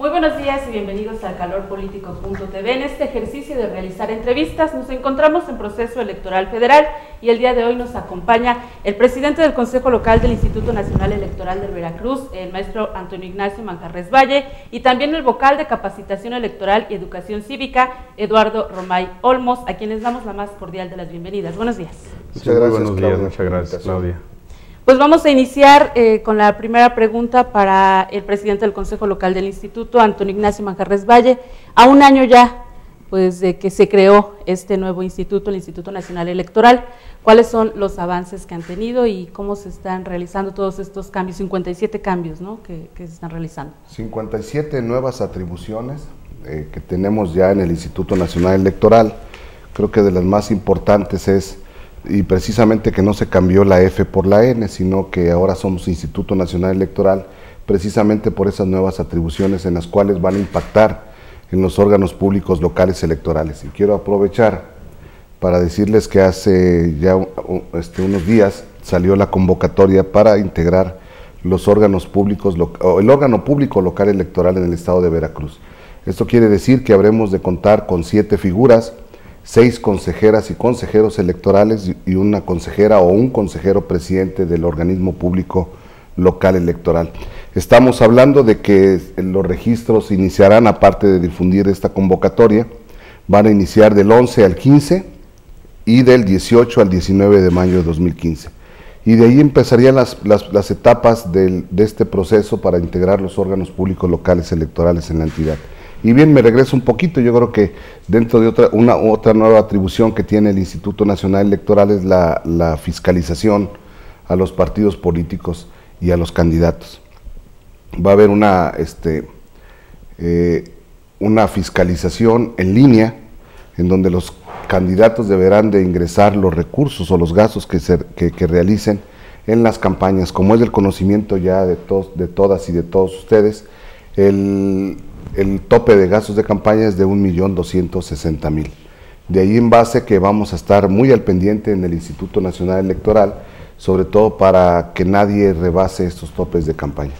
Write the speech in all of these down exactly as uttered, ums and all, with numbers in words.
Muy buenos días y bienvenidos a calor político punto t v. En este ejercicio de realizar entrevistas nos encontramos en proceso electoral federal y el día de hoy nos acompaña el presidente del Consejo Local del Instituto Nacional Electoral de Veracruz, el maestro Antonio Ignacio Manjarres Valle, y también el vocal de Capacitación Electoral y Educación Cívica, Eduardo Romay Olmos, a quienes damos la más cordial de las bienvenidas. Buenos días. Muchas gracias, buenos días, muchas gracias, Claudia. Pues vamos a iniciar eh, con la primera pregunta para el presidente del Consejo Local del Instituto, Antonio Ignacio Manjarres Valle. A un año ya, pues, de que se creó este nuevo instituto, el Instituto Nacional Electoral, ¿cuáles son los avances que han tenido y cómo se están realizando todos estos cambios, cincuenta y siete cambios, ¿no?, que, que se están realizando? cincuenta y siete nuevas atribuciones eh, que tenemos ya en el Instituto Nacional Electoral. Creo que de las más importantes es, y precisamente que no se cambió la F por la N, sino que ahora somos Instituto Nacional Electoral, precisamente por esas nuevas atribuciones en las cuales van a impactar en los órganos públicos locales electorales. Y quiero aprovechar para decirles que hace ya este, unos días salió la convocatoria para integrar los órganos públicos, o el órgano público local electoral en el estado de Veracruz. Esto quiere decir que habremos de contar con siete figuras, seis consejeras y consejeros electorales y una consejera o un consejero presidente del organismo público local electoral. Estamos hablando de que los registros iniciarán, aparte de difundir esta convocatoria, van a iniciar del once al quince y del dieciocho al diecinueve de mayo de dos mil quince. Y de ahí empezarían las, las, las etapas del, de este proceso para integrar los órganos públicos locales electorales en la entidad. Y bien, me regreso un poquito. Yo creo que dentro de otra, una, otra nueva atribución que tiene el Instituto Nacional Electoral es la, la fiscalización a los partidos políticos y a los candidatos. Va a haber una, este, eh, una fiscalización en línea en donde los candidatos deberán de ingresar los recursos o los gastos que, se, que, que realicen en las campañas. Como es del conocimiento ya de, tos, de todas y de todos ustedes, el... el tope de gastos de campaña es de un millón doscientos sesenta mil. De ahí en base que vamos a estar muy al pendiente en el Instituto Nacional Electoral, sobre todo para que nadie rebase estos topes de campaña.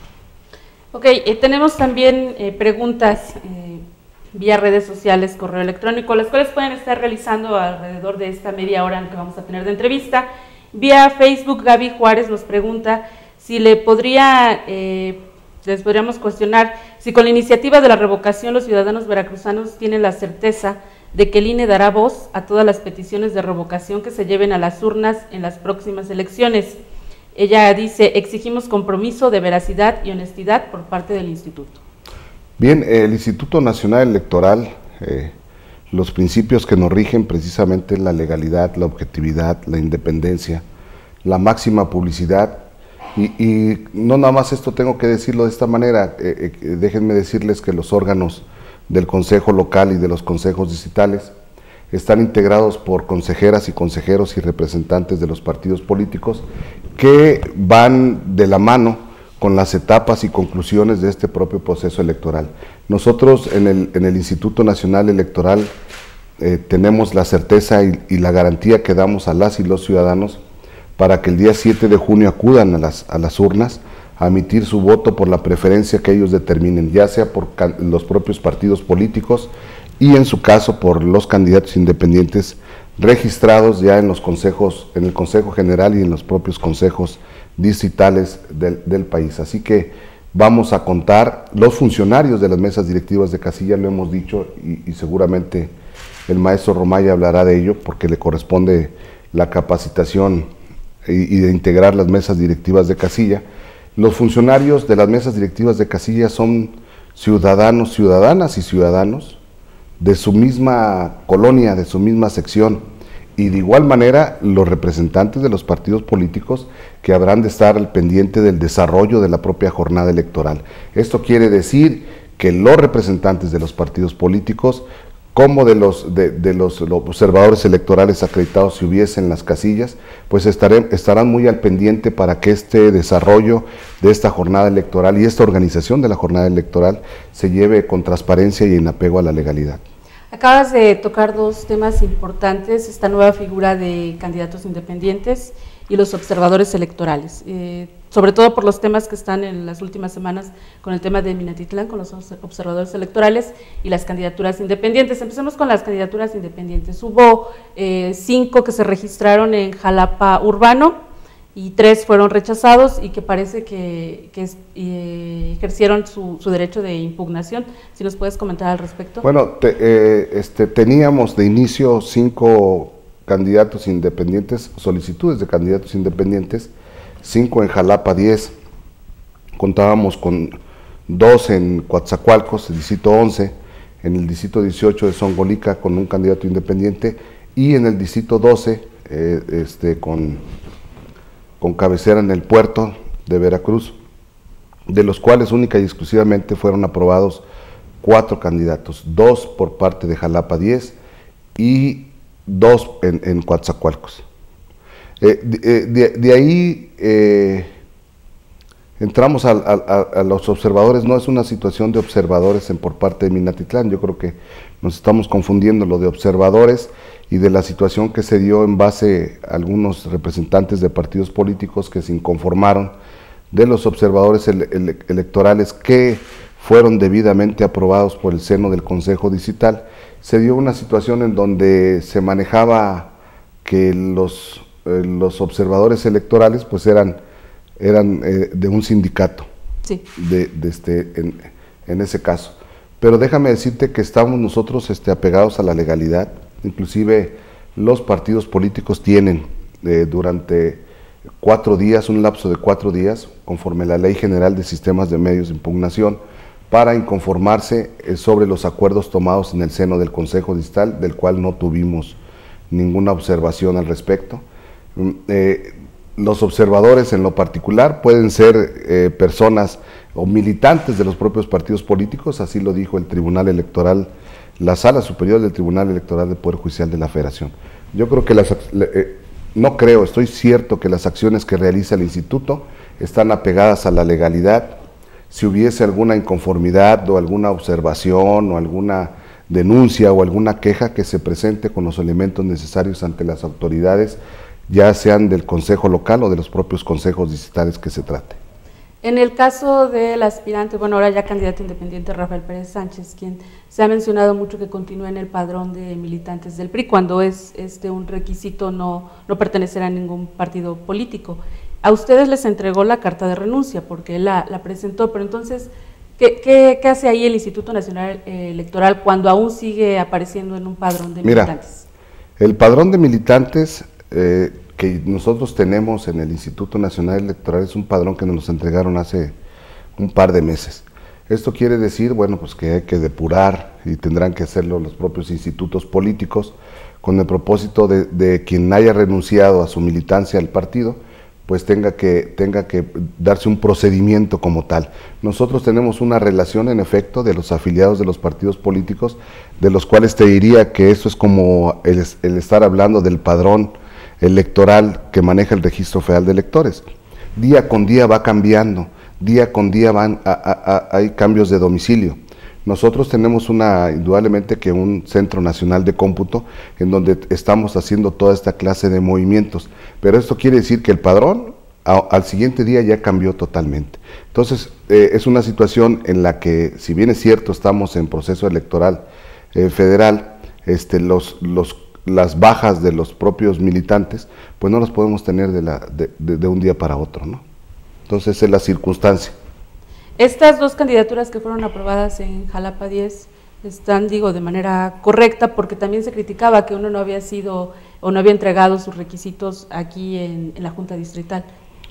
Ok, eh, tenemos también eh, preguntas eh, vía redes sociales, correo electrónico, las cuales pueden estar realizando alrededor de esta media hora en que vamos a tener de entrevista. Vía Facebook, Gaby Juárez nos pregunta si le podría... Eh, les podríamos cuestionar si con la iniciativa de la revocación los ciudadanos veracruzanos tienen la certeza de que el I N E dará voz a todas las peticiones de revocación que se lleven a las urnas en las próximas elecciones. Ella dice, exigimos compromiso de veracidad y honestidad por parte del instituto. Bien, el Instituto Nacional Electoral, eh, los principios que nos rigen precisamente la legalidad, la objetividad, la independencia, la máxima publicidad. Y, y no nada más esto tengo que decirlo de esta manera, eh, eh, déjenme decirles que los órganos del Consejo Local y de los consejos distritales están integrados por consejeras y consejeros y representantes de los partidos políticos que van de la mano con las etapas y conclusiones de este propio proceso electoral. Nosotros en el, en el Instituto Nacional Electoral eh, tenemos la certeza y, y la garantía que damos a las y los ciudadanos para que el día siete de junio acudan a las, a las urnas a emitir su voto por la preferencia que ellos determinen, ya sea por los propios partidos políticos y en su caso por los candidatos independientes registrados ya en los consejos, en el Consejo General y en los propios consejos distritales del, del país. Así que vamos a contar, los funcionarios de las mesas directivas de casilla, lo hemos dicho, y, y seguramente el maestro Romay hablará de ello porque le corresponde la capacitación y de integrar las mesas directivas de casilla. Los funcionarios de las mesas directivas de casilla son ciudadanos, ciudadanas y ciudadanos de su misma colonia, de su misma sección, y de igual manera los representantes de los partidos políticos que habrán de estar al pendiente del desarrollo de la propia jornada electoral. Esto quiere decir que los representantes de los partidos políticos como de los, de, de los, los observadores electorales acreditados si hubiesen las casillas, pues estaré, estarán muy al pendiente para que este desarrollo de esta jornada electoral y esta organización de la jornada electoral se lleve con transparencia y en apego a la legalidad. Acabas de tocar dos temas importantes, esta nueva figura de candidatos independientes y los observadores electorales. Eh, sobre todo por los temas que están en las últimas semanas con el tema de Minatitlán, con los observadores electorales y las candidaturas independientes. Empecemos con las candidaturas independientes. Hubo eh, cinco que se registraron en Jalapa Urbano, y tres fueron rechazados y que parece que, que eh, ejercieron su, su derecho de impugnación. Si nos puedes comentar al respecto. Bueno, te, eh, este, teníamos de inicio cinco candidatos independientes, solicitudes de candidatos independientes, cinco en Jalapa diez, contábamos con dos en Coatzacoalcos, el distrito once, en el distrito dieciocho de Zongolica con un candidato independiente y en el distrito doce eh, este, con... con cabecera en el puerto de Veracruz, de los cuales única y exclusivamente fueron aprobados cuatro candidatos, dos por parte de Jalapa diez y dos en, en Coatzacoalcos. Eh, de, de, de ahí eh, entramos a, a, a los observadores. No es una situación de observadores en, por parte de Minatitlán, yo creo que nos estamos confundiendo lo de observadores y de la situación que se dio en base a algunos representantes de partidos políticos que se inconformaron de los observadores ele ele electorales que fueron debidamente aprobados por el seno del Consejo Distrital. Se dio una situación en donde se manejaba que los, eh, los observadores electorales pues eran, eran eh, de un sindicato, sí. de, de este, en, en ese caso. Pero déjame decirte que estamos nosotros este, apegados a la legalidad. Inclusive los partidos políticos tienen eh, durante cuatro días, un lapso de cuatro días, conforme a la Ley General de Sistemas de Medios de Impugnación, para inconformarse eh, sobre los acuerdos tomados en el seno del Consejo Distrital, del cual no tuvimos ninguna observación al respecto. Eh, los observadores en lo particular pueden ser eh, personas o militantes de los propios partidos políticos, así lo dijo el Tribunal Electoral, la Sala Superior del Tribunal Electoral del Poder Judicial de la Federación. Yo creo que las, eh, no creo, estoy cierto que las acciones que realiza el Instituto están apegadas a la legalidad. Si hubiese alguna inconformidad o alguna observación o alguna denuncia o alguna queja, que se presente con los elementos necesarios ante las autoridades, ya sean del Consejo Local o de los propios consejos distritales que se trate. En el caso del aspirante, bueno, ahora ya candidato independiente Rafael Pérez Sánchez, quien se ha mencionado mucho que continúa en el padrón de militantes del P R I, cuando es este un requisito no, no pertenecer a ningún partido político. A ustedes les entregó la carta de renuncia porque él la, la presentó, pero entonces, ¿qué, qué, qué hace ahí el Instituto Nacional Electoral cuando aún sigue apareciendo en un padrón de Mira, militantes? El padrón de militantes eh, que nosotros tenemos en el Instituto Nacional Electoral es un padrón que nos entregaron hace un par de meses. Esto quiere decir, bueno, pues que hay que depurar y tendrán que hacerlo los propios institutos políticos con el propósito de, de quien haya renunciado a su militancia al partido, pues tenga que, tenga que darse un procedimiento como tal. Nosotros tenemos una relación, en efecto, de los afiliados de los partidos políticos, de los cuales te diría que eso es como el, el estar hablando del padrón electoral que maneja el Registro Federal de Electores. Día con día va cambiando, día con día van a, a, a, hay cambios de domicilio. Nosotros tenemos una, indudablemente que un Centro Nacional de Cómputo en donde estamos haciendo toda esta clase de movimientos, pero esto quiere decir que el padrón a, al siguiente día ya cambió totalmente. Entonces eh, es una situación en la que, si bien es cierto estamos en proceso electoral eh, federal, este, los, los las bajas de los propios militantes, pues no las podemos tener de, la, de, de, de un día para otro, ¿no? Entonces es la circunstancia. Estas dos candidaturas que fueron aprobadas en Jalapa diez están, digo, de manera correcta, porque también se criticaba que uno no había sido o no había entregado sus requisitos aquí en, en la Junta Distrital.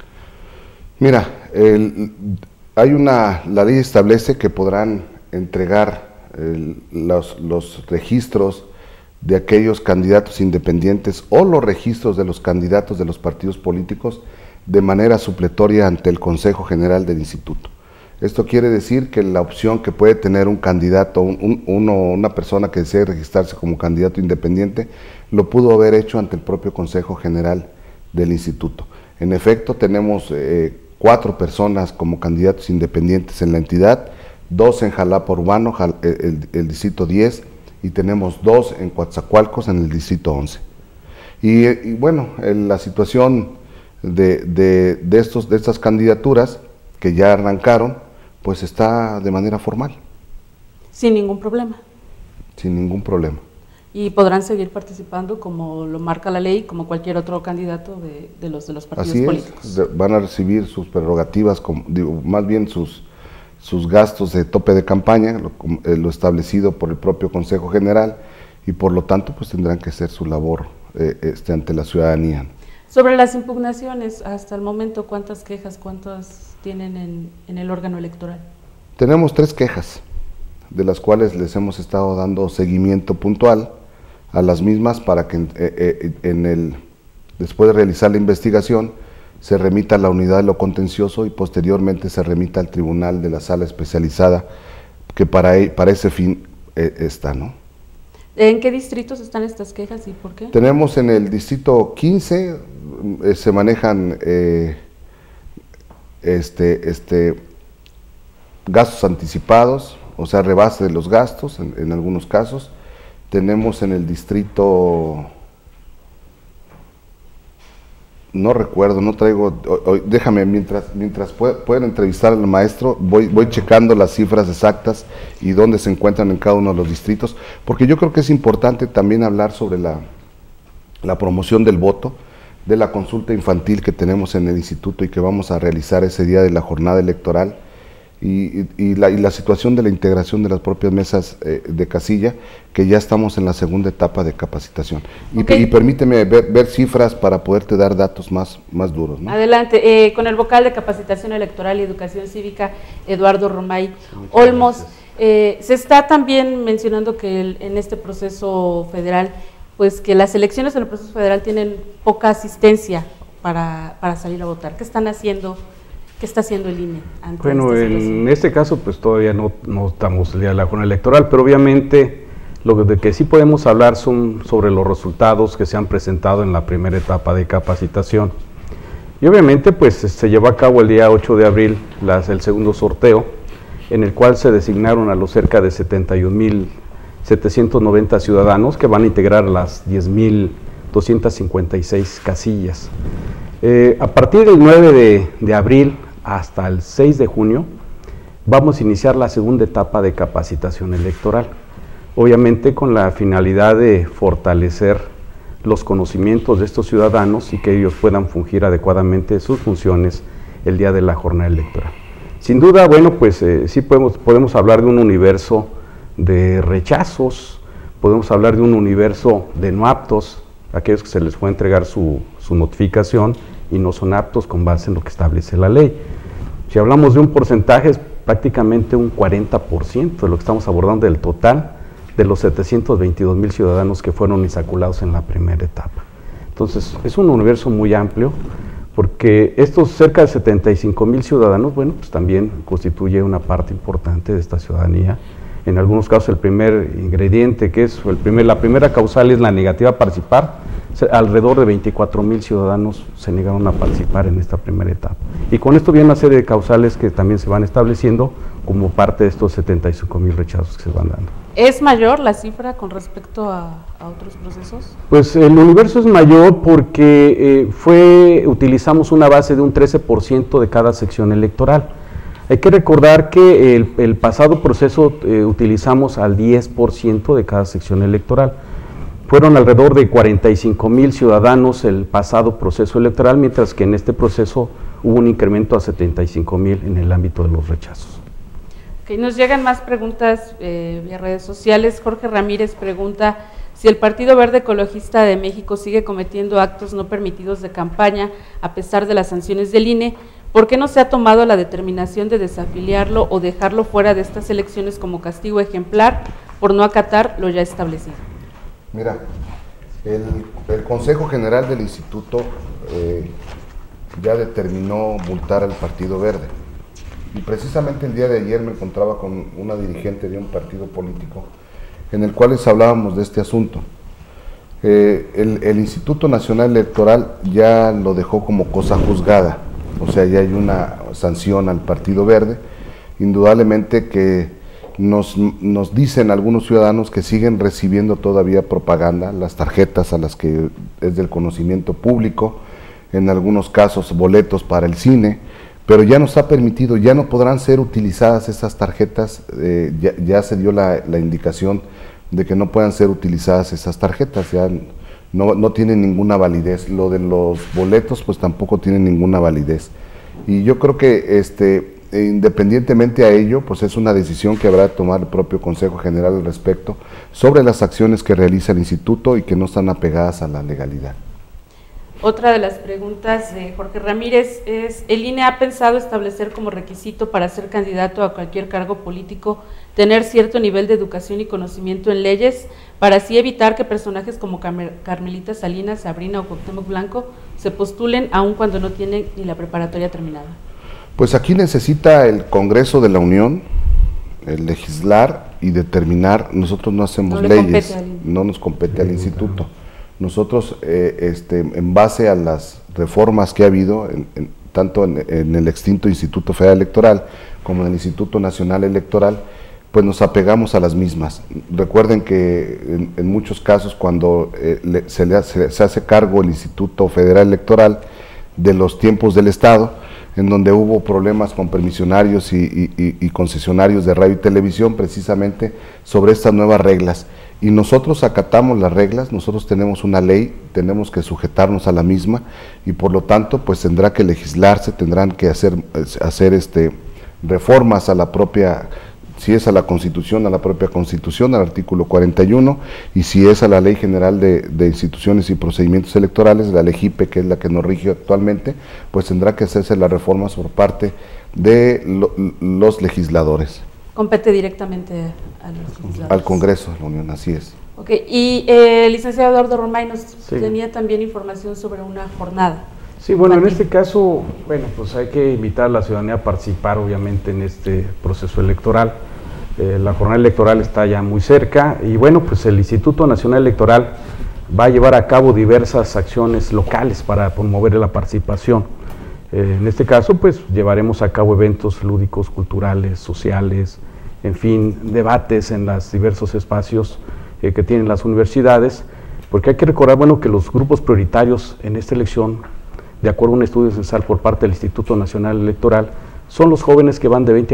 Mira, el, hay una, la ley establece que podrán entregar el, los, los registros de aquellos candidatos independientes o los registros de los candidatos de los partidos políticos de manera supletoria ante el Consejo General del Instituto. Esto quiere decir que la opción que puede tener un candidato, un, un, uno, una persona que desee registrarse como candidato independiente, lo pudo haber hecho ante el propio Consejo General del Instituto. En efecto, tenemos eh, cuatro personas como candidatos independientes en la entidad, dos en Jalapa Urbano, el, el, el distrito diez, y tenemos dos en Coatzacoalcos en el distrito once. Y, y bueno, la situación de, de, de, estos, de estas candidaturas que ya arrancaron, pues está de manera formal. Sin ningún problema. Sin ningún problema. Y podrán seguir participando como lo marca la ley, como cualquier otro candidato de, de los de los partidos Así políticos. Es, de, van a recibir sus prerrogativas, como, digo, más bien sus, sus gastos de tope de campaña, lo, eh, lo establecido por el propio Consejo General, y por lo tanto pues tendrán que hacer su labor eh, este, ante la ciudadanía. Sobre las impugnaciones, hasta el momento, ¿cuántas quejas, cuántas tienen en, en el órgano electoral? Tenemos tres quejas, de las cuales les hemos estado dando seguimiento puntual a las mismas para que en, eh, en el, después de realizar la investigación se remita a la unidad de lo contencioso y posteriormente se remita al tribunal de la sala especializada que para, para ese fin eh, está, ¿no? ¿En qué distritos están estas quejas y por qué? Tenemos en el distrito quince, eh, se manejan eh, este, este, gastos anticipados, o sea, rebase de los gastos en, en algunos casos. Tenemos en el distrito, no recuerdo, no traigo, o, o, déjame, mientras, mientras pueden entrevistar al maestro, voy, voy checando las cifras exactas y dónde se encuentran en cada uno de los distritos, porque yo creo que es importante también hablar sobre la, la promoción del voto, de la consulta infantil que tenemos en el instituto y que vamos a realizar ese día de la jornada electoral, y, y, y, la, y la situación de la integración de las propias mesas eh, de casilla, que ya estamos en la segunda etapa de capacitación. Y, okay. y permíteme ver, ver cifras para poderte dar datos más, más duros, ¿no? Adelante, eh, con el vocal de Capacitación Electoral y Educación Cívica, Eduardo Romay Olmos, eh, se está también mencionando que el, en este proceso federal, pues que las elecciones en el proceso federal tienen poca asistencia para, para salir a votar. ¿Qué están haciendo? ¿Qué está haciendo el I N E? Ante bueno, en este caso pues todavía no, no estamos el día de la jornada electoral, pero obviamente lo de que sí podemos hablar son sobre los resultados que se han presentado en la primera etapa de capacitación. Y obviamente pues se llevó a cabo el día ocho de abril las, el segundo sorteo, en el cual se designaron a los cerca de setenta y un mil setecientos noventa ciudadanos que van a integrar las diez mil doscientas cincuenta y seis casillas. Eh, a partir del nueve de, de abril hasta el seis de junio vamos a iniciar la segunda etapa de capacitación electoral, obviamente con la finalidad de fortalecer los conocimientos de estos ciudadanos y que ellos puedan fungir adecuadamente sus funciones el día de la jornada electoral. Sin duda, bueno, pues eh, sí podemos, podemos hablar de un universo de rechazos, podemos hablar de un universo de no aptos, aquellos que se les puede entregar su, su notificación y no son aptos con base en lo que establece la ley. Si hablamos de un porcentaje, es prácticamente un cuarenta por ciento de lo que estamos abordando del total de los setecientos veintidós mil ciudadanos que fueron insaculados en la primera etapa. Entonces, es un universo muy amplio, porque estos cerca de setenta y cinco mil ciudadanos, bueno, pues también constituye una parte importante de esta ciudadanía. En algunos casos el primer ingrediente, que es el primer, la primera causal, es la negativa a participar. Alrededor de veinticuatro mil ciudadanos se negaron a participar en esta primera etapa. Y con esto viene una serie de causales que también se van estableciendo como parte de estos setenta y cinco mil rechazos que se van dando. ¿Es mayor la cifra con respecto a, a otros procesos? Pues el universo es mayor porque eh, fue, utilizamos una base de un trece por ciento de cada sección electoral. Hay que recordar que el, el pasado proceso eh, utilizamos al diez por ciento de cada sección electoral. Fueron alrededor de cuarenta y cinco mil ciudadanos el pasado proceso electoral, mientras que en este proceso hubo un incremento a setenta y cinco mil en el ámbito de los rechazos. Okay, nos llegan más preguntas eh, vía redes sociales. Jorge Ramírez pregunta si el Partido Verde Ecologista de México sigue cometiendo actos no permitidos de campaña a pesar de las sanciones del I N E. ¿Por qué no se ha tomado la determinación de desafiliarlo o dejarlo fuera de estas elecciones como castigo ejemplar por no acatar lo ya establecido? Mira, el, el Consejo General del Instituto eh, ya determinó multar al Partido Verde. Y precisamente el día de ayer me encontraba con una dirigente de un partido político en el cual les hablábamos de este asunto. Eh, el, el Instituto Nacional Electoral ya lo dejó como cosa juzgada. O sea, ya hay una sanción al Partido Verde, indudablemente que nos, nos dicen algunos ciudadanos que siguen recibiendo todavía propaganda, las tarjetas a las que es del conocimiento público, en algunos casos boletos para el cine, pero ya no está permitido, ya no podrán ser utilizadas estas tarjetas, eh, ya, ya se dio la, la indicación de que no puedan ser utilizadas esas tarjetas, ya no, no tienen ninguna validez. Lo de los boletos pues tampoco tienen ninguna validez. Y yo creo que este, independientemente a ello, pues es una decisión que habrá de tomar el propio Consejo General al respecto sobre las acciones que realiza el instituto y que no están apegadas a la legalidad. Otra de las preguntas de Jorge Ramírez es, ¿el I N E ha pensado establecer como requisito para ser candidato a cualquier cargo político tener cierto nivel de educación y conocimiento en leyes para así evitar que personajes como Carmelita Salinas, Sabrina o Cuauhtémoc Blanco se postulen aun cuando no tienen ni la preparatoria terminada? Pues aquí necesita el Congreso de la Unión el legislar y determinar. Nosotros no hacemos no leyes, no nos compete al instituto. Nosotros, eh, este, en base a las reformas que ha habido, en, en, tanto en, en el extinto Instituto Federal Electoral como en el Instituto Nacional Electoral, pues nos apegamos a las mismas. Recuerden que en, en muchos casos cuando eh, le, se, le hace, se hace cargo el Instituto Federal Electoral de los tiempos del Estado, en donde hubo problemas con permisionarios y, y, y concesionarios de radio y televisión, precisamente sobre estas nuevas reglas. Y nosotros acatamos las reglas, nosotros tenemos una ley, tenemos que sujetarnos a la misma y por lo tanto pues tendrá que legislarse, tendrán que hacer, hacer este, reformas a la propia, si es a la Constitución, a la propia Constitución, al artículo cuarenta y uno, y si es a la Ley General de, de Instituciones y Procedimientos Electorales, la Ley G I P E, que es la que nos rige actualmente, pues tendrá que hacerse las reformas por parte de lo, los legisladores. Compete directamente a los legisladores. Al Congreso de la Unión, así es. Ok, y eh, el licenciado Eduardo Romay nos sí. tenía también información sobre una jornada. Sí, bueno, en este caso, bueno, pues hay que invitar a la ciudadanía a participar obviamente en este proceso electoral. Eh, la jornada electoral está ya muy cerca y bueno, pues el Instituto Nacional Electoral va a llevar a cabo diversas acciones locales para promover la participación. Eh, en este caso, pues llevaremos a cabo eventos lúdicos, culturales, sociales, en fin, debates en los diversos espacios eh, que tienen las universidades, porque hay que recordar, bueno, que los grupos prioritarios en esta elección, de acuerdo a un estudio censal por parte del Instituto Nacional Electoral, son los jóvenes que van de veinte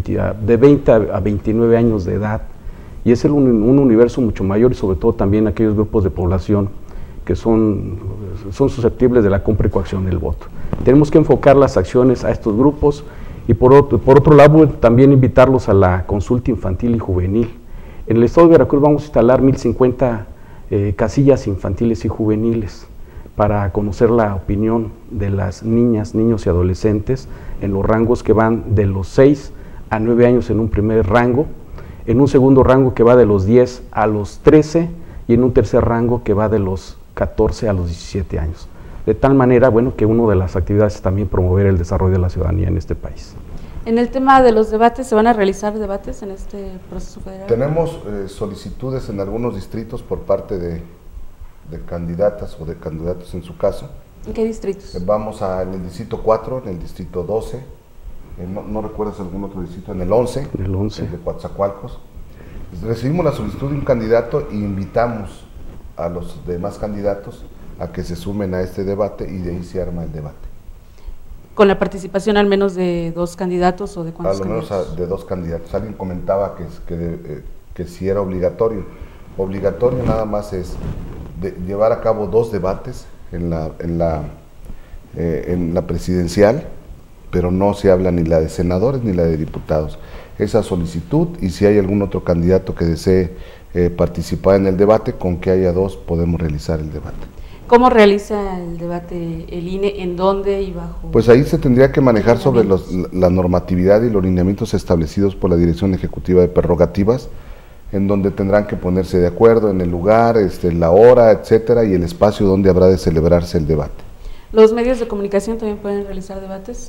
a veintinueve años de edad, y es el, un, un universo mucho mayor y sobre todo también aquellos grupos de población que son, son susceptibles de la compra y coacción del voto. Tenemos que enfocar las acciones a estos grupos y por otro, por otro lado también invitarlos a la consulta infantil y juvenil. En el estado de Veracruz vamos a instalar mil cincuenta eh, casillas infantiles y juveniles para conocer la opinión de las niñas, niños y adolescentes en los rangos que van de los seis a nueve años en un primer rango, en un segundo rango que va de los diez a los trece y en un tercer rango que va de los catorce a los diecisiete años. De tal manera, bueno, que una de las actividades es también promover el desarrollo de la ciudadanía en este país. En el tema de los debates, ¿se van a realizar debates en este proceso federal? Tenemos eh, solicitudes en algunos distritos por parte de, de candidatas o de candidatos en su caso. ¿En qué distritos? Eh, vamos a, en el distrito cuatro, en el distrito doce, eh, no, no recuerdas algún otro distrito, en el once, en el once. El de Coatzacoalcos. Recibimos la solicitud de un candidato e invitamos a los demás candidatos a que se sumen a este debate y de ahí se arma el debate. ¿Con la participación al menos de dos candidatos o de cuántos A lo menos a, de dos candidatos. Alguien comentaba que, que, eh, que si era obligatorio. Obligatorio nada más es de llevar a cabo dos debates en la, en la, eh, en la presidencial, pero no se habla ni la de senadores ni la de diputados. Esa solicitud, y si hay algún otro candidato que desee eh, participar en el debate, con que haya dos podemos realizar el debate. ¿Cómo realiza el debate el I N E? ¿En dónde y bajo? Pues ahí se tendría que manejar sobre los, la normatividad y los lineamientos establecidos por la Dirección Ejecutiva de Prerrogativas, en donde tendrán que ponerse de acuerdo en el lugar, este, la hora, etcétera, y el espacio donde habrá de celebrarse el debate. ¿Los medios de comunicación también pueden realizar debates?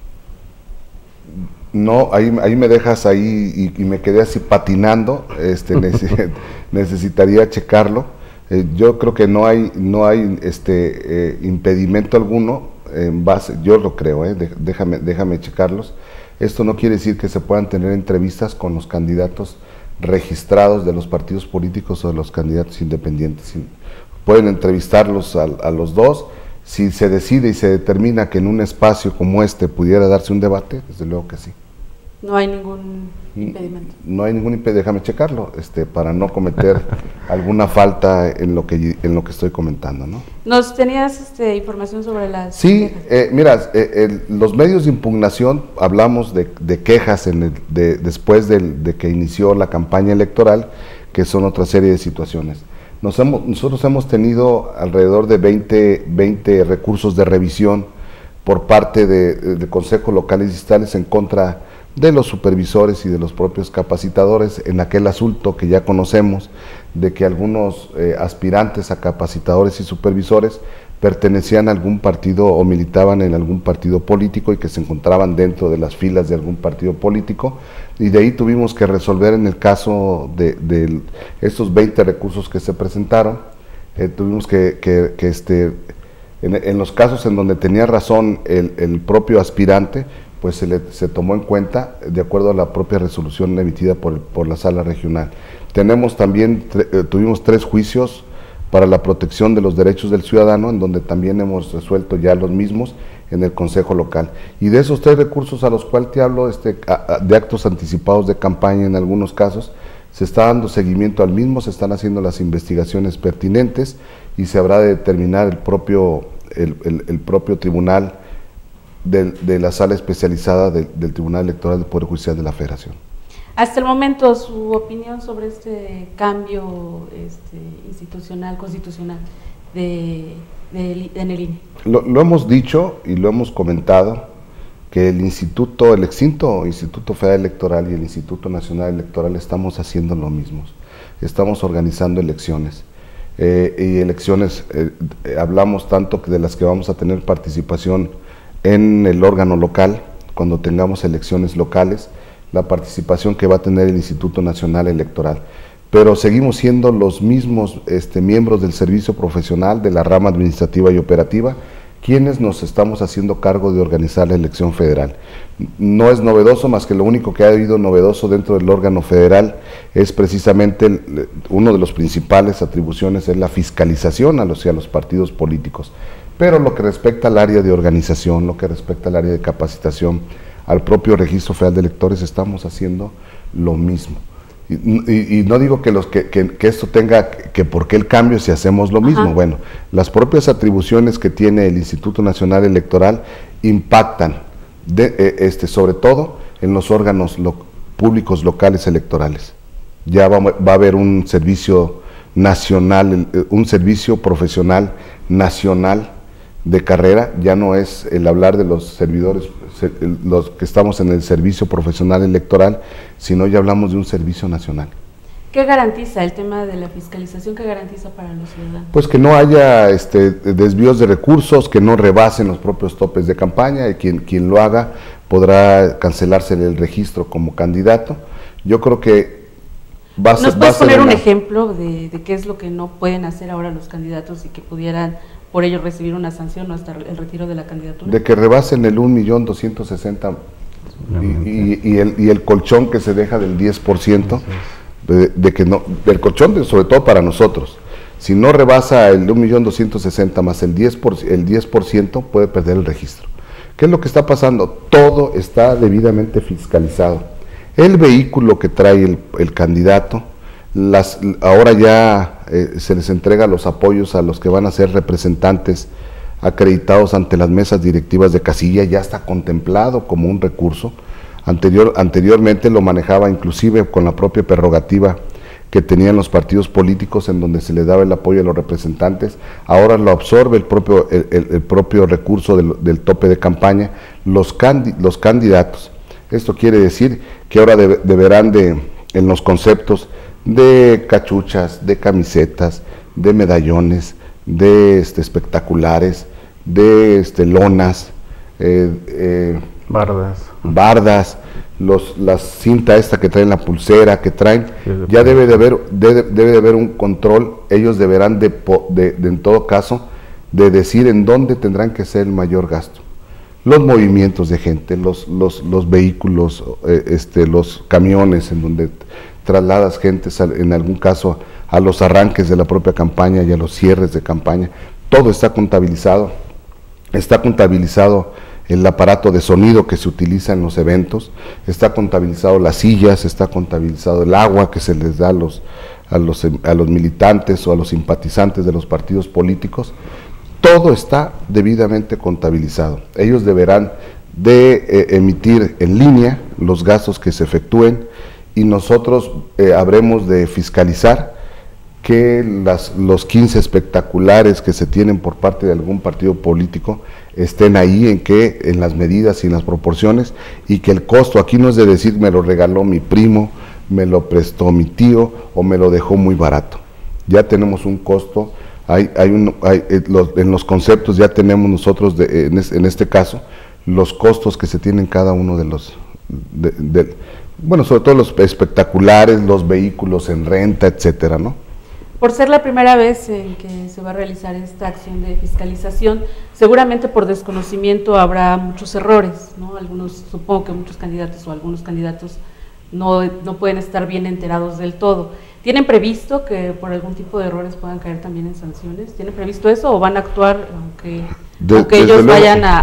No, ahí, ahí me dejas ahí y, y me quedé así patinando, este, neces necesitaría checarlo. Eh, yo creo que no hay, no hay este, eh, impedimento alguno en base, yo lo creo, eh, de, déjame, déjame checarlos. Esto no quiere decir que se puedan tener entrevistas con los candidatos registrados de los partidos políticos o de los candidatos independientes. Pueden entrevistarlos a, a los dos, Si se decide y se determina que en un espacio como este pudiera darse un debate, desde luego que sí. No hay ningún impedimento. No hay ningún impedimento, déjame checarlo, este, para no cometer alguna falta en lo que en lo que estoy comentando, ¿no? ¿Nos tenías este, información sobre las Sí, eh, mira, eh, el, los medios de impugnación, hablamos de, de quejas en el, de, después de, de que inició la campaña electoral, que son otra serie de situaciones. Nos hemos, nosotros hemos tenido alrededor de veinte, veinte recursos de revisión por parte de, de consejos locales y distritales en contra de los supervisores y de los propios capacitadores en aquel asunto que ya conocemos, de que algunos eh, aspirantes a capacitadores y supervisores pertenecían a algún partido o militaban en algún partido político y que se encontraban dentro de las filas de algún partido político, y de ahí tuvimos que resolver en el caso de, de estos veinte recursos que se presentaron, eh, tuvimos que, que, que este, en, en los casos en donde tenía razón el, el propio aspirante, pues se, le, se tomó en cuenta de acuerdo a la propia resolución emitida por, el, por la sala regional. Tenemos también, eh, tuvimos tres juicios para la protección de los derechos del ciudadano, en donde también hemos resuelto ya los mismos en el Consejo Local. Y de esos tres recursos a los cuales te hablo, este, a, a, de actos anticipados de campaña en algunos casos, se está dando seguimiento al mismo, se están haciendo las investigaciones pertinentes y se habrá de determinar el propio, el, el, el propio tribunal de, de la sala especializada de, del Tribunal Electoral del Poder Judicial de la Federación. Hasta el momento, su opinión sobre este cambio este, institucional, constitucional de, de, en el I N E. Lo, lo hemos dicho y lo hemos comentado, que el Instituto, el extinto Instituto Federal Electoral y el Instituto Nacional Electoral estamos haciendo lo mismo. Estamos organizando elecciones. Eh, y elecciones, eh, hablamos tanto de las que vamos a tener participación en el órgano local, cuando tengamos elecciones locales, la participación que va a tener el Instituto Nacional Electoral. Pero seguimos siendo los mismos este, miembros del servicio profesional, de la rama administrativa y operativa, quienes nos estamos haciendo cargo de organizar la elección federal. No es novedoso, más que lo único que ha habido novedoso dentro del órgano federal es precisamente el, uno de los principales atribuciones es la fiscalización a los, a los partidos políticos. Pero lo que respecta al área de organización, lo que respecta al área de capacitación, al propio Registro Federal de Electores, estamos haciendo lo mismo. Y, y, y no digo que, los, que, que, que esto tenga, que por qué el cambio si hacemos lo mismo. Ajá. Bueno, las propias atribuciones que tiene el Instituto Nacional Electoral impactan, de, eh, este, sobre todo en los órganos lo, públicos locales electorales. Ya va, va a haber un servicio nacional, un servicio profesional nacional de carrera, ya no es el hablar de los servidores, los que estamos en el servicio profesional electoral, sino ya hablamos de un servicio nacional. ¿Qué garantiza el tema de la fiscalización? ¿Qué garantiza para los ciudadanos? Pues que no haya este, desvíos de recursos, que no rebasen los propios topes de campaña, y quien, quien lo haga podrá cancelarse el registro como candidato. Yo creo que va a ser... ¿Nos puedes poner un ejemplo de, de qué es lo que no pueden hacer ahora los candidatos y que pudieran por ello recibir una sanción o hasta el retiro de la candidatura? De que rebasen el un millón doscientos sesenta y, y, y, el, y el colchón que se deja del diez por ciento, de, de que no, del colchón de, sobre todo para nosotros, si no rebasa el un millón doscientos sesenta más el diez por ciento, el diez por ciento puede perder el registro. ¿Qué es lo que está pasando? Todo está debidamente fiscalizado. El vehículo que trae el, el candidato, Las, ahora ya eh, se les entrega los apoyos a los que van a ser representantes acreditados ante las mesas directivas de casilla, ya está contemplado como un recurso. Anterior, anteriormente lo manejaba inclusive con la propia prerrogativa que tenían los partidos políticos, en donde se le daba el apoyo a los representantes. Ahora lo absorbe el propio, el, el, el propio recurso del, del tope de campaña, los, candi, los candidatos. Esto quiere decir que ahora de, deberán de, en los conceptos de cachuchas, de camisetas, de medallones, de este, espectaculares, de este, lonas, eh, eh, bardas, bardas los, la cinta esta que traen, la pulsera que traen, ya debe de haber, debe, debe de haber un control. Ellos deberán de, de, de, en todo caso, de decir en dónde tendrán que ser el mayor gasto. Los movimientos de gente, los, los, los vehículos, eh, este, los camiones en donde trasladas gente, en algún caso a los arranques de la propia campaña y a los cierres de campaña, todo está contabilizado está contabilizado el aparato de sonido que se utiliza en los eventos, está contabilizado las sillas, está contabilizado el agua que se les da a los, a los, a los militantes o a los simpatizantes de los partidos políticos. Todo está debidamente contabilizado. Ellos deberán de eh, emitir en línea los gastos que se efectúen y nosotros eh, habremos de fiscalizar que las, los quince espectaculares que se tienen por parte de algún partido político estén ahí en que en las medidas y en las proporciones, y que el costo aquí no es de decir me lo regaló mi primo, me lo prestó mi tío o me lo dejó muy barato. Ya tenemos un costo, hay, hay un, hay, los, en los conceptos ya tenemos nosotros de, en, es, en este caso los costos que se tienen cada uno de los de, de, bueno, sobre todo los espectaculares, los vehículos en renta, etcétera, ¿no? Por ser la primera vez en que se va a realizar esta acción de fiscalización, seguramente por desconocimiento habrá muchos errores, ¿no? Algunos, supongo que muchos candidatos o algunos candidatos no, no pueden estar bien enterados del todo. ¿Tienen previsto que por algún tipo de errores puedan caer también en sanciones? ¿Tienen previsto eso o van a actuar aunque, de, aunque ellos luego vayan a,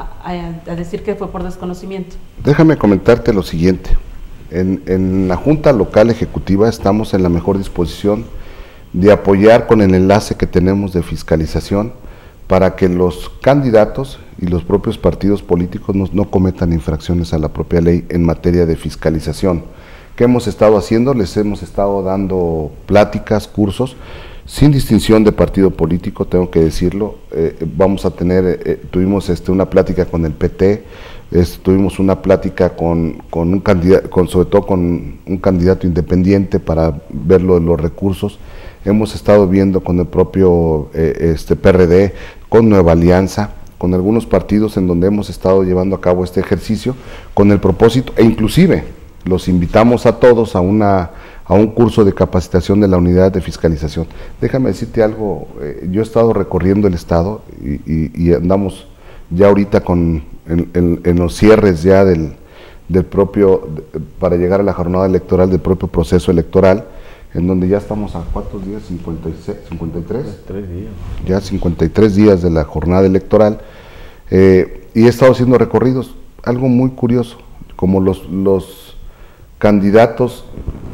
a, a decir que fue por desconocimiento? Déjame comentarte lo siguiente. En, en la Junta Local Ejecutiva estamos en la mejor disposición de apoyar con el enlace que tenemos de fiscalización para que los candidatos y los propios partidos políticos no, no cometan infracciones a la propia ley en materia de fiscalización. ¿Qué hemos estado haciendo? Les hemos estado dando pláticas, cursos, sin distinción de partido político, tengo que decirlo. Eh, vamos a tener, eh, tuvimos este, una plática con el P T, es, tuvimos una plática con, con un candidato, con, sobre todo con un candidato independiente para ver lo de los recursos. Hemos estado viendo con el propio eh, este P R D, con Nueva Alianza, con algunos partidos en donde hemos estado llevando a cabo este ejercicio con el propósito, e inclusive los invitamos a todos a, una, a un curso de capacitación de la unidad de fiscalización. Déjame decirte algo, eh, yo he estado recorriendo el estado y, y, y andamos ya ahorita con, en, en, en los cierres ya del, del propio, de, para llegar a la jornada electoral del propio proceso electoral, en donde ya estamos a ¿cuántos días? cincuenta y seis, cincuenta y tres. Tres días. Ya cincuenta y tres días de la jornada electoral, eh, y he estado haciendo recorridos, algo muy curioso, como los, los candidatos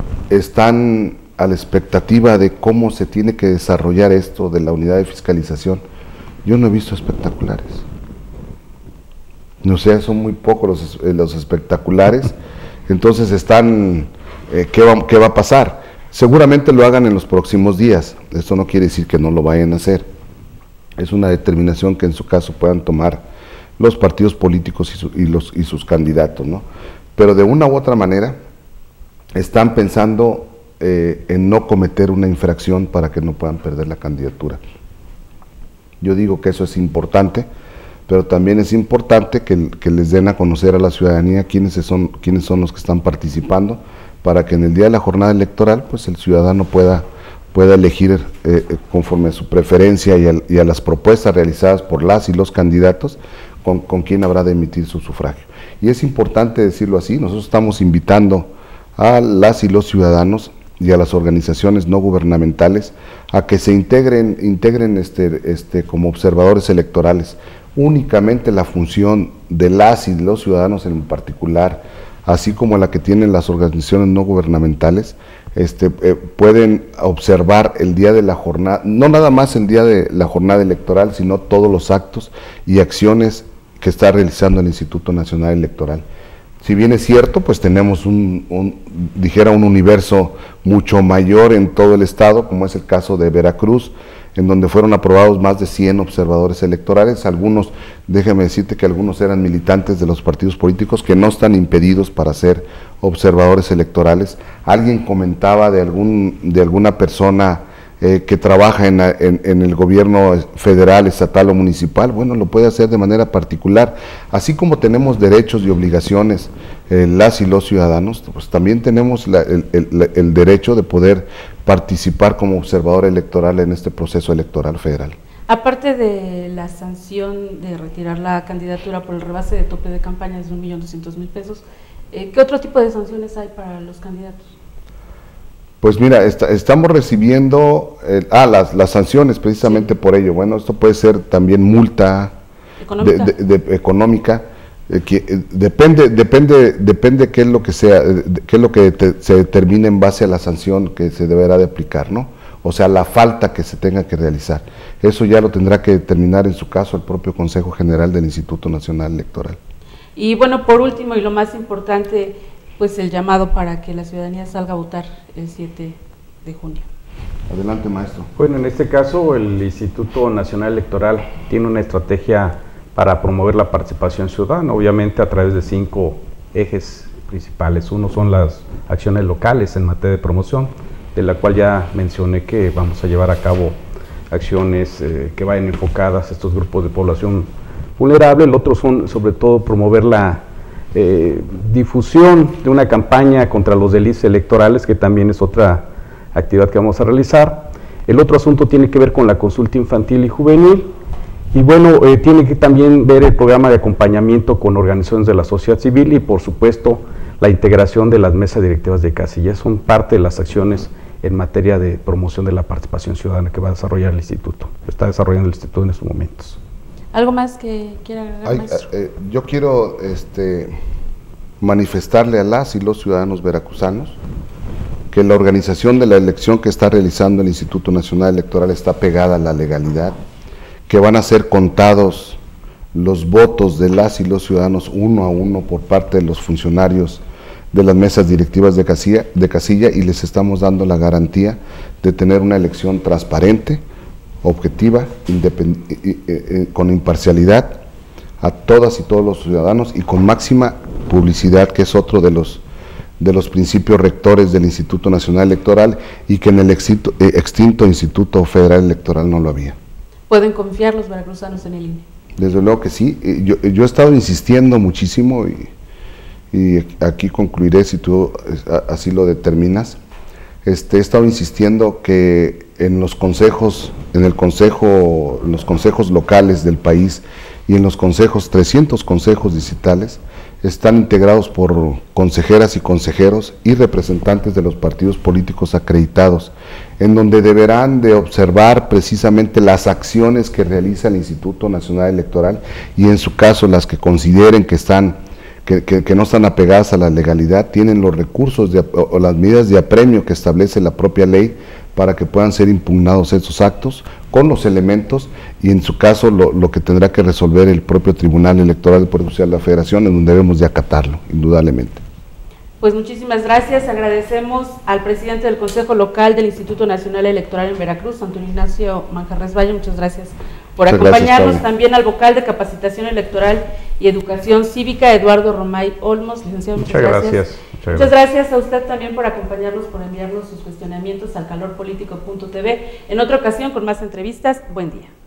están a la expectativa de cómo se tiene que desarrollar esto de la unidad de fiscalización. Yo no he visto espectaculares. No sé, son muy pocos los, los espectaculares, entonces están, eh, ¿qué va, qué va a pasar? Seguramente lo hagan en los próximos días, esto no quiere decir que no lo vayan a hacer, es una determinación que en su caso puedan tomar los partidos políticos y, su, y, los, y sus candidatos, ¿no? Pero de una u otra manera están pensando eh, en no cometer una infracción para que no puedan perder la candidatura. Yo digo que eso es importante, pero también es importante que, que les den a conocer a la ciudadanía quiénes son, quiénes son los que están participando, para que en el día de la jornada electoral pues el ciudadano pueda, pueda elegir eh, conforme a su preferencia y a, y a las propuestas realizadas por las y los candidatos con, con quién habrá de emitir su sufragio. Y es importante decirlo así, nosotros estamos invitando a las y los ciudadanos y a las organizaciones no gubernamentales a que se integren, integren este, este, como observadores electorales. Únicamente la función de las y los ciudadanos en particular, así como la que tienen las organizaciones no gubernamentales, este, eh, pueden observar el día de la jornada, no nada más el día de la jornada electoral, sino todos los actos y acciones que está realizando el Instituto Nacional Electoral. Si bien es cierto, pues tenemos un, un, dijera un universo mucho mayor en todo el estado, como es el caso de Veracruz, en donde fueron aprobados más de cien observadores electorales. Algunos, déjame decirte que algunos eran militantes de los partidos políticos que no están impedidos para ser observadores electorales. Alguien comentaba de, algún, de alguna persona eh, que trabaja en, en, en el gobierno federal, estatal o municipal. Bueno, lo puede hacer de manera particular. Así como tenemos derechos y obligaciones eh, las y los ciudadanos, pues también tenemos la, el, el, el derecho de poder participar como observador electoral en este proceso electoral federal. Aparte de la sanción de retirar la candidatura por el rebase de tope de campaña de un millón doscientos mil pesos, eh, ¿qué otro tipo de sanciones hay para los candidatos? Pues mira, está, estamos recibiendo, eh, ah, las, las sanciones precisamente sí. Por ello. Bueno, esto puede ser también multa, económica, de, de, de, económica eh, que, eh, depende, depende, depende qué es lo que sea, eh, qué es lo que te, se determine en base a la sanción que se deberá de aplicar, ¿no? O sea, la falta que se tenga que realizar. Eso ya lo tendrá que determinar en su caso el propio Consejo General del Instituto Nacional Electoral. Y bueno, por último y lo más importante, pues el llamado para que la ciudadanía salga a votar el siete de junio. Adelante, maestro. Bueno, en este caso el Instituto Nacional Electoral tiene una estrategia para promover la participación ciudadana, obviamente a través de cinco ejes principales. Uno son las acciones locales en materia de promoción, de la cual ya mencioné que vamos a llevar a cabo acciones eh, que vayan enfocadas a estos grupos de población vulnerable. El otro son sobre todo promover la eh, difusión de una campaña contra los delitos electorales, que también es otra actividad que vamos a realizar. El otro asunto tiene que ver con la consulta infantil y juvenil, y bueno, eh, tiene que también ver el programa de acompañamiento con organizaciones de la sociedad civil y por supuesto la integración de las mesas directivas de casillas. Son parte de las acciones en materia de promoción de la participación ciudadana que va a desarrollar el instituto, está desarrollando el instituto en estos momentos. ¿Algo más que quiera agregar, Ay, maestro? eh, yo quiero este, manifestarle a las y los ciudadanos veracruzanos que la organización de la elección que está realizando el Instituto Nacional Electoral está pegada a la legalidad, que van a ser contados los votos de las y los ciudadanos uno a uno por parte de los funcionarios de las mesas directivas de casilla, de casilla y les estamos dando la garantía de tener una elección transparente, objetiva, con imparcialidad a todas y todos los ciudadanos y con máxima publicidad, que es otro de los de los principios rectores del Instituto Nacional Electoral y que en el extinto, eh, extinto Instituto Federal Electoral no lo había. ¿Pueden confiar los veracruzanos en el I N E? Desde luego que sí. Yo, yo he estado insistiendo muchísimo y, y aquí concluiré si tú así lo determinas. Este, he estado insistiendo que en los consejos, en el consejo, en los consejos locales del país y en los consejos, trescientos consejos distritales, están integrados por consejeras y consejeros y representantes de los partidos políticos acreditados, en donde deberán de observar precisamente las acciones que realiza el Instituto Nacional Electoral y en su caso las que consideren que están que, que, que no están apegadas a la legalidad, tienen los recursos de, o, o las medidas de apremio que establece la propia ley para que puedan ser impugnados esos actos con los elementos y en su caso lo, lo que tendrá que resolver el propio Tribunal Electoral del Poder Judicial de la Federación, en donde debemos de acatarlo, indudablemente. Pues muchísimas gracias, agradecemos al presidente del Consejo Local del Instituto Nacional Electoral en Veracruz, Antonio Ignacio Manjarres Valle, muchas gracias por muchas acompañarnos, gracias, también al vocal de Capacitación Electoral y Educación Cívica, Eduardo Romay Olmos, licenciado, muchas, muchas gracias. gracias. Muchas, muchas gracias. gracias a usted también por acompañarnos, por enviarnos sus cuestionamientos al calor político punto t v. En otra ocasión con más entrevistas, buen día.